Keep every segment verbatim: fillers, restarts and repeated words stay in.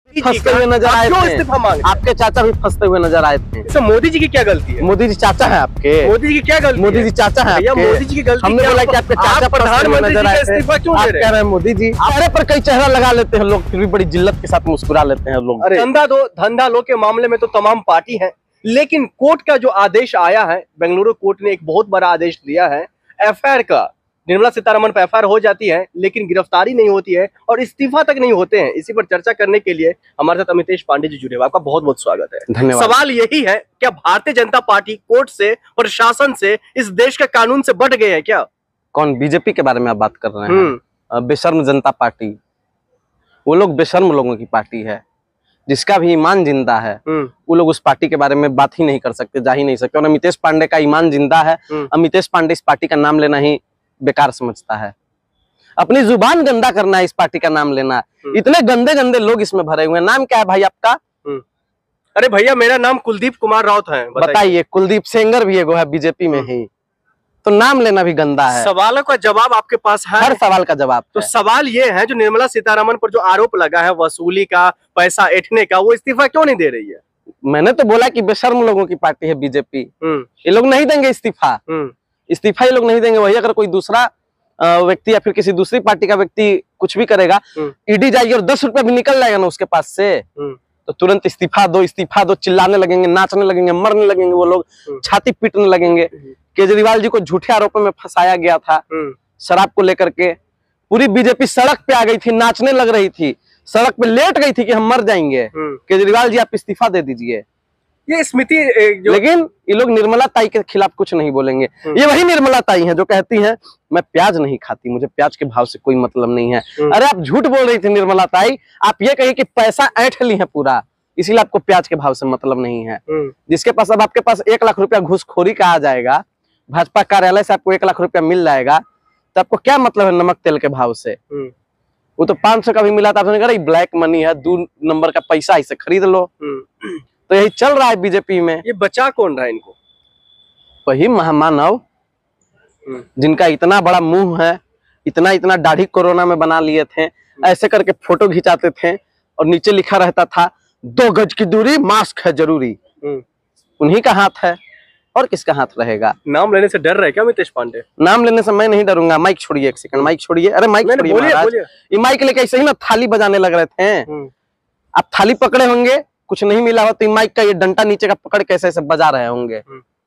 फंसते हुए नजर आए थे। इस्तीफा मांग आपके चाचा भी फंसते हुए नजर आए थे। इसमें मोदी जी की क्या गलती है? मोदी जी चाचा है आपके? मोदी जी की क्या गलती? मोदी जी चाचा है आपके? मोदी जी की गलती हमने बोला कि आपके चाचा प्रधानमंत्री नजर आए थे। इस्तीफा क्यों दे रहे हैं? कह रहे हैं मोदी जी चेहरे पर कई चेहरा लगा लेते हैं लोग, फिर भी बड़ी जिल्लत के साथ मुस्कुरा लेते हैं लोग। धंधा दो धंधा लो के मामले में तो तमाम पार्टी है, लेकिन कोर्ट का जो आदेश आया है, बेंगलुरु कोर्ट ने एक बहुत बड़ा आदेश दिया है एफ आई आर का। निर्मला सीतारमण पर एफ आई आर हो जाती है लेकिन गिरफ्तारी नहीं होती है और इस्तीफा तक नहीं होते हैं। इसी पर चर्चा करने के लिए हमारे साथ अमितेश पांडे जी जुड़े हुए, आपका बहुत बहुत स्वागत है। धन्यवाद। सवाल यही है, क्या भारतीय जनता पार्टी कोर्ट से, प्रशासन से, इस देश के कानून से बढ़ गए हैं क्या? कौन? बीजेपी के बारे में आप बात कर रहे हैं? बेशर्म जनता पार्टी, वो लोग बेशर्म लोगों की पार्टी है, जिसका भी ईमान जिंदा है वो लोग उस पार्टी के बारे में बात ही नहीं कर सकते, जा ही नहीं सकते। और अमितेश पांडे का ईमान जिंदा है। अमितेश पांडे इस पार्टी का नाम लेना ही बेकार समझता है। अपनी जुबान गंदा करना है इस पार्टी का नाम लेना। इतने गंदे गंदे लोग इसमें भरे हुए हैं। नाम क्या है भाई आपका? अरे भैया मेरा नाम कुलदीप कुमार राउत है। बताइए। कुलदीप सेंगर भी एगो है बीजेपी में ही, तो नाम लेना भी गंदा है। सवालों का जवाब आपके पास है? हर सवाल का जवाब। तो सवाल ये है, जो निर्मला सीतारमण पर जो आरोप लगा है वसूली का, पैसा ऐंठने का, वो इस्तीफा क्यों नहीं दे रही है? मैंने तो बोला कि बेशर्म लोगों की पार्टी है बीजेपी, ये लोग नहीं देंगे इस्तीफा। इस्तीफा ये लोग नहीं देंगे। वही अगर कोई दूसरा व्यक्ति या फिर किसी दूसरी पार्टी का व्यक्ति कुछ भी करेगा, ईडी जाएगी और दस रुपया भी निकल जाएगा ना उसके पास से, तो तुरंत इस्तीफा दो, इस्तीफा दो चिल्लाने लगेंगे, नाचने लगेंगे, मरने लगेंगे, वो लोग छाती पीटने लगेंगे। केजरीवाल जी को झूठे आरोपों में फंसाया गया था शराब को लेकर के। पूरी बीजेपी सड़क पे आ गई थी, नाचने लग रही थी, सड़क पे लेट गई थी कि हम मर जाएंगे। केजरीवाल जी आप इस्तीफा दे दीजिए। ये स्मृति जो... लेकिन ये लोग निर्मला ताई के खिलाफ कुछ नहीं बोलेंगे। ये वही निर्मला ताई हैं जो कहती हैं मैं प्याज नहीं खाती, मुझे प्याज के भाव से कोई मतलब नहीं है। अरे आप झूठ बोल रही थी निर्मला ताई, आप ये कहिए कि पैसा ऐंठ ली है पूरा, इसीलिए आपको प्याज के भाव से मतलब नहीं है। जिसके पास अब आपके पास एक लाख रुपया घूसखोरी का आ जाएगा, भाजपा कार्यालय से आपको एक लाख रुपया मिल जाएगा, तो आपको क्या मतलब है नमक तेल के भाव से? वो तो पांच सौ का भी मिला था, आपने कहा ब्लैक मनी है, दो नंबर का पैसा, इसे खरीद लो। तो यही चल रहा है बीजेपी में। ये बचा कौन रहा है इनको? वही महामानव जिनका इतना बड़ा मुंह है, इतना इतना दाढ़ी कोरोना में बना लिए थे, ऐसे करके फोटो खिंचाते थे और नीचे लिखा रहता था दो गज की दूरी, मास्क है जरूरी। उन्हीं का हाथ है, और किसका हाथ रहेगा? नाम लेने से डर रहे क्या अमितेश पांडे? नाम लेने से मैं नहीं डरूंगा। माइक छोड़िए एक सेकंड, माइक छोड़िए। अरे माइक छोड़िए। ये माइक लेके ऐसे ही ना थाली बजाने लग रहे थे। आप थाली पकड़े होंगे, कुछ नहीं मिला हो तो माइक का ये डंटा नीचे का पकड़ के ऐसे ऐसे बजा रहे होंगे।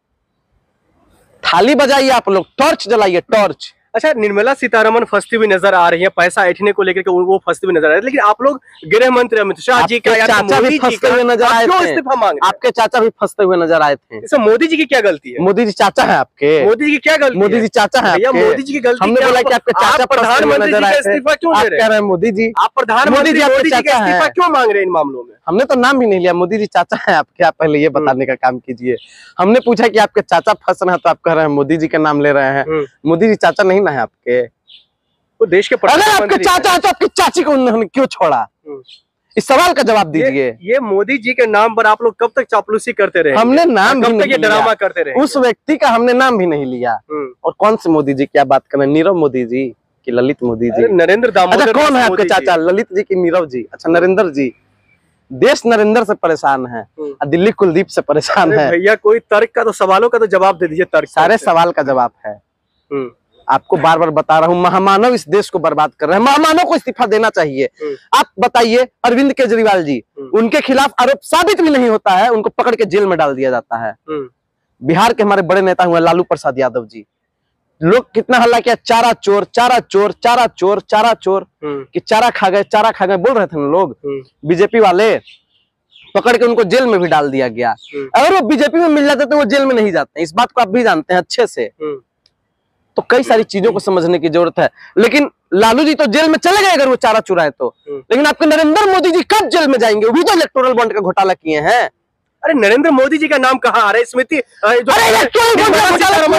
थाली बजाइए आप लोग, टॉर्च जलाइए, टॉर्च। अच्छा, निर्मला सीतारमण फंसती हुई नजर आ रही है, पैसा ऐंठने को लेकर के वो फंसती हुई नजर आ रही है, लेकिन आप लोग गृह मंत्री अमित शाह जी का, चाचा भी फंसते हुए नजर आए थे। इस्तीफा मांग आपके चाचा भी फंसते हुए नजर आए थे। इसमें मोदी जी की क्या गलती है? मोदी जी चाचा है आपके? मोदी जी की क्या गलती? मोदी जी चाचा है आपके? मोदी जी की गलती। हमने बोला कि आपके चाचा प्रधानमंत्री जी का इस्तीफा क्यों दे रहे हैं? मोदी जी आप प्रधानमंत्री जी का इस्तीफा क्यों मांग रहे हैं इन मामलों में? हमने तो नाम भी नहीं लिया। मोदी जी चाचा है आपके, आप पहले ये बताने का काम कीजिए। हमने पूछा कि आपके चाचा फंस रहे हैं तो आप कह रहे हैं मोदी जी का नाम ले रहे हैं। मोदी जी चाचा नहीं ना है आपके? तो देश के अगर आपके चाचा है तो आपकी चाची को उन्होंने क्यों छोड़ा? इस सवाल का जवाब दीजिए। ये, ये मोदी जी के नाम पर आप लोग कब तक चापलूसी करते रहे? हमने नाम भी नहीं, ड्रामा करते रहे। उस व्यक्ति का हमने नाम भी नहीं लिया। और कौन से मोदी जी की आप बात कर रहे हैं? नीरव मोदी जी की ललित मोदी जी? नरेंद्र दामोदर। अच्छा, कौन है आपके चाचा? ललित जी की नीरव जी? अच्छा, नरेंद्र जी। देश नरेंद्र से परेशान है, दिल्ली कुलदीप से परेशान है। भैया कोई तर्क का तो, सवालों का तो जवाब दे दीजिए। तर्क सारे सवाल का जवाब है। आपको बार बार बता रहा हूँ, महामानव इस देश को बर्बाद कर रहे हैं। महामानव को इस्तीफा देना चाहिए। आप बताइए, अरविंद केजरीवाल जी, उनके खिलाफ आरोप साबित भी नहीं होता है, उनको पकड़ के जेल में डाल दिया जाता है। बिहार के हमारे बड़े नेता हुए लालू प्रसाद यादव जी, लोग कितना हल्ला किया, चारा चोर, चारा चोर, चारा चोर, चारा चोर, कि चारा खा गए, चारा खा गए बोल रहे थे ना लोग। बीजेपी वाले पकड़ के उनको जेल में भी डाल दिया गया। अगर वो बीजेपी में मिल जाते तो वो जेल में नहीं जाते, इस बात को आप भी जानते हैं अच्छे से। तो कई सारी चीजों को समझने की जरूरत है। लेकिन लालू जी तो जेल में चले गए अगर वो चारा चुराए तो, लेकिन आपके नरेंद्र मोदी जी कब जेल में जाएंगे? वो भी तो इलेक्टोरल बॉन्ड का घोटाला किए हैं। अरे नरेंद्र मोदी जी का नाम कहाँ आ रहा है? स्मृति इलेक्टोरल बॉन्ड का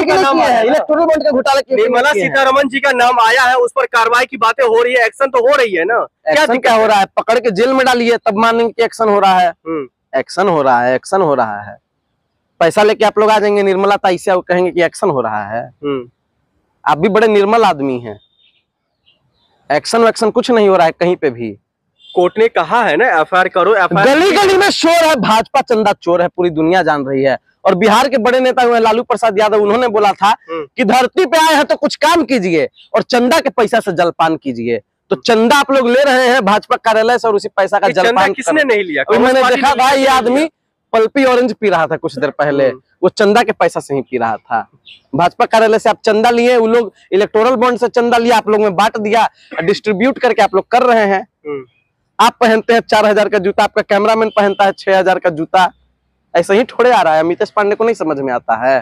घोटाला किया, निर्मला सीतारमण जी का नाम आया है, उस पर कार्रवाई की बातें हो रही है, एक्शन तो हो रही है ना? क्या क्या हो रहा है? पकड़ के जेल में डालिए तब मानेंगे कि एक्शन हो रहा है। एक्शन हो रहा है, एक्शन हो रहा है। पैसा लेके आप लोग आ जाएंगे निर्मला ताई से, कहेंगे कि एक्शन हो रहा है। आप भी बड़े निर्मल आदमी हैं। एक्शन वैक्शन कुछ नहीं हो रहा है कहीं पे भी। कोर्ट ने कहा है ना एफ आई आर करो, एफ आई आर गली गली में शोर है, भाजपा चंदा चोर है, पूरी दुनिया जान रही है। और बिहार के बड़े नेता हुए लालू प्रसाद यादव, उन्होंने बोला था कि धरती पे आए हैं तो कुछ काम कीजिए और चंदा के पैसा से जलपान कीजिए। तो चंदा आप लोग ले रहे हैं भाजपा कार्यालय से और उसी पैसा का जलपान किसने नहीं लिया? मैंने देखा भाई ये आदमी पल्पी ऑरेंज पी रहा था कुछ देर पहले, वो चंदा के पैसा से ही पी रहा था। भाजपा कार्यालय से आप चंदा लिए, वो लोग इलेक्टोरल बॉन्ड से चंदा लिया, आप लोग में बांट दिया, डिस्ट्रीब्यूट करके आप लोग कर रहे हैं। आप पहनते हैं चार हजार का जूता, आपका कैमरामैन पहनता है छह हजार का जूता, ऐसे ही थोड़े आ रहा है। अमितेश पांडे को नहीं समझ में आता है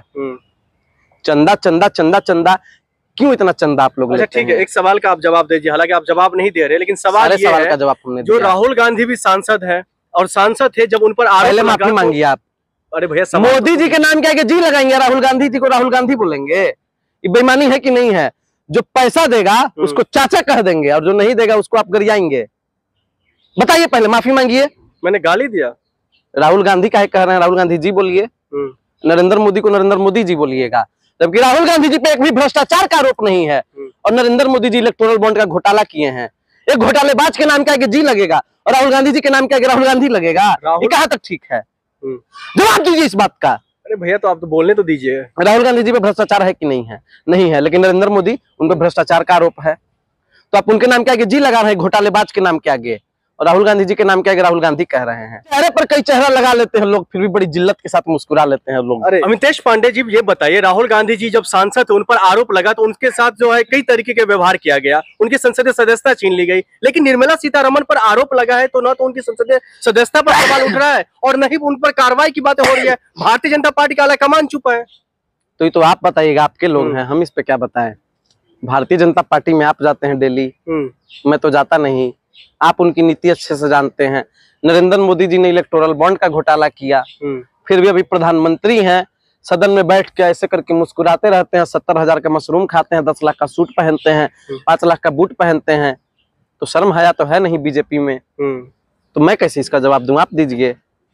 चंदा चंदा चंदा चंदा क्यों इतना चंदा आप लोग? अच्छा ठीक है, एक सवाल का आप जवाब दीजिए, हालांकि आप जवाब नहीं दे रहे, लेकिन सवाल ये सवाल है का जवाब हमने जो राहुल गांधी भी सांसद है और सांसद थे, जब उन पर पहले माफी मांगिए आप। अरे भैया मोदी जी के नाम क्या जी लगाएंगे, राहुल गांधी जी को राहुल गांधी बोलेंगे? ये बेईमानी है कि नहीं है? जो पैसा देगा उसको चाचा कह देंगे और जो नहीं देगा उसको आप गरियाएंगे। बताइए, पहले माफी मांगिए। मैंने गाली दिया? राहुल गांधी काहे कह रहे हैं? राहुल गांधी जी बोलिए, नरेंद्र मोदी को नरेंद्र मोदी जी बोलिएगा, जबकि राहुल गांधी जी पे एक भी भ्रष्टाचार का आरोप नहीं है और नरेंद्र मोदी जी इलेक्टोरल बॉन्ड का घोटाला किए हैं। एक घोटालेबाज के नाम क्या है कि जी लगेगा और राहुल गांधी जी के नाम क्या है कि राहुल गांधी लगेगा? ये कहाँ तक ठीक है? जवाब दीजिए इस बात का। अरे भैया तो आप तो बोलने तो दीजिए। राहुल गांधी जी पे भ्रष्टाचार है कि नहीं है? नहीं है, लेकिन नरेंद्र मोदी उन पर भ्रष्टाचार का आरोप है, तो आप उनके नाम क्या आगे जी लगा रहे हैं, घोटालेबाज के नाम के आगे, और राहुल गांधी जी के नाम के आगे राहुल गांधी कह रहे हैं। चेहरे पर कई चेहरा लगा लेते हैं लोग, फिर भी बड़ी जिल्लत के साथ मुस्कुरा लेते हैं लोग। अरे अमितेश पांडे जी ये बताइए, राहुल गांधी जी जब सांसद थे, उन पर आरोप लगा तो उनके साथ जो है कई तरीके के व्यवहार किया गया, उनकी संसदीय सदस्यता छीन ली गई, लेकिन निर्मला सीतारमण पर आरोप लगा है तो न तो उनकी संसदीय सदस्यता पर सवाल उठ रहा है और न ही उन पर कार्रवाई की बातें हो रही है। भारतीय जनता पार्टी का आलाकमान चुप है। तो ये तो आप बताइएगा, आपके लोग हैं, हम इस पे क्या बताएं? भारतीय जनता पार्टी में आप जाते हैं डेली, मैं तो जाता नहीं। आप उनकी नीति अच्छे से जानते हैं। नरेंद्र मोदी जी ने इलेक्टोरल बॉन्ड का घोटाला किया, फिर भी अभी प्रधानमंत्री हैं, सदन में बैठ के ऐसे करके मुस्कुराते रहते हैं, सत्तर हजार का मशरूम खाते हैं, दस लाख का सूट पहनते हैं, पांच लाख का बूट पहनते हैं, तो शर्म हया तो है नहीं बीजेपी में। तो मैं कैसे इसका जवाब दूं? आप दीजिए।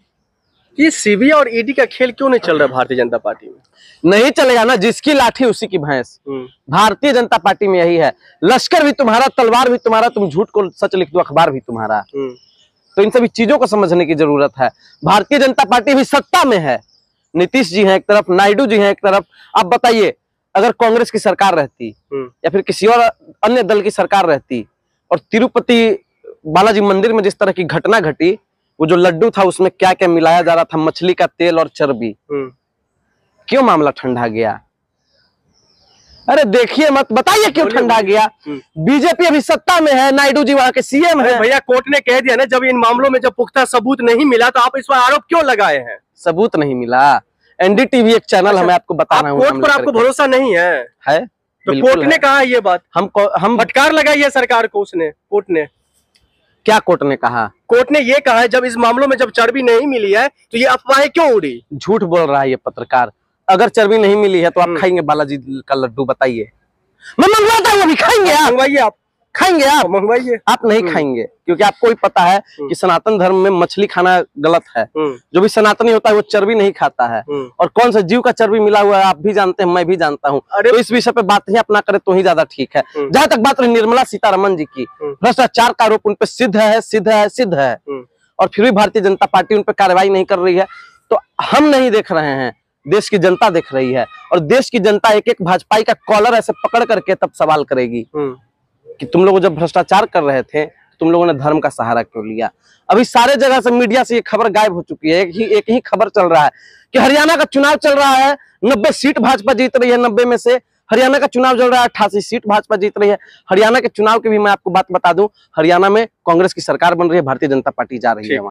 ये सीबीआई और ईडी का खेल क्यों नहीं चल रहा भारतीय जनता पार्टी में? नहीं चलेगा ना, जिसकी लाठी उसी की भैंस। भारतीय जनता पार्टी में यही है, लश्कर भी तुम्हारा, तलवार भी तुम्हारा, तुम झूठ को सच लिख दो, अखबार भी तुम्हारा। तो इन सभी चीजों को समझने की जरूरत है। भारतीय जनता पार्टी भी सत्ता में है, नीतीश जी हैं एक तरफ, नायडू जी हैं एक तरफ। आप बताइए, अगर कांग्रेस की सरकार रहती या फिर किसी और अन्य दल की सरकार रहती और तिरुपति बालाजी मंदिर में जिस तरह की घटना घटी, वो जो लड्डू था उसमें क्या क्या मिलाया जा रहा था, मछली का तेल और चर्बी, क्यों मामला ठंडा गया? अरे देखिए मत, बताइए क्यों ठंडा गया? बीजेपी अभी सत्ता में है, नायडू जी वहां के सीएम हैं। भैया कोर्ट ने कह दिया ना, जब इन मामलों में जब पुख्ता सबूत नहीं मिला तो आप इस पर आरोप क्यों लगाए हैं? सबूत नहीं मिला, एनडीटीवी एक चैनल अच्छा, हमें आपको बता रहा हूँ। कोर्ट पर आपको भरोसा नहीं है? है, तो कोर्ट ने कहा ये बात, हम हम फटकार लगाई है सरकार को। उसने, कोर्ट ने क्या, कोर्ट ने कहा? कोर्ट ने ये कहा है जब इस मामलों में जब चर्बी नहीं मिली है तो ये अफवाहें क्यों उड़ी? झूठ बोल रहा है ये पत्रकार। अगर चर्बी नहीं मिली है तो आप खाएंगे बालाजी का लड्डू? बताइए, मैं मंगवाता हूँ, अभी खाएंगे आप? मंगवाइए, आप खाएंगे, आप मंगवाइए। आप नहीं खाएंगे क्योंकि आपको ही पता है कि सनातन धर्म में मछली खाना गलत है। जो भी सनातनी होता है वो चर्बी नहीं खाता है, और कौन सा जीव का चर्बी मिला हुआ है आप भी जानते हैं, मैं भी जानता हूँ। तो इस विषय पे बात ही अपना करे तो ही ज्यादा ठीक है। जहां तक बात रही निर्मला सीतारमण जी की, भ्रष्टाचार का आरोप उन पे सिद्ध है, सिद्ध है, सिद्ध है, और फिर भी भारतीय जनता पार्टी उन पर कार्रवाई नहीं कर रही है। तो हम नहीं देख रहे हैं, देश की जनता देख रही है, और देश की जनता एक एक भाजपाई का कॉलर ऐसे पकड़ करके तब सवाल करेगी कि तुम लोग जब भ्रष्टाचार कर रहे थे तुम लोगों ने धर्म का सहारा क्यों लिया। अभी सारे जगह से मीडिया से ये खबर गायब हो चुकी है। एक ही एक ही खबर चल रहा है कि हरियाणा का चुनाव चल रहा है, नब्बे सीट भाजपा जीत रही है, नब्बे में से हरियाणा का चुनाव चल रहा है, अट्ठासी सीट भाजपा जीत रही है। हरियाणा के चुनाव की भी मैं आपको बात बता दूं, हरियाणा में कांग्रेस की सरकार बन रही है, भारतीय जनता पार्टी जा रही है।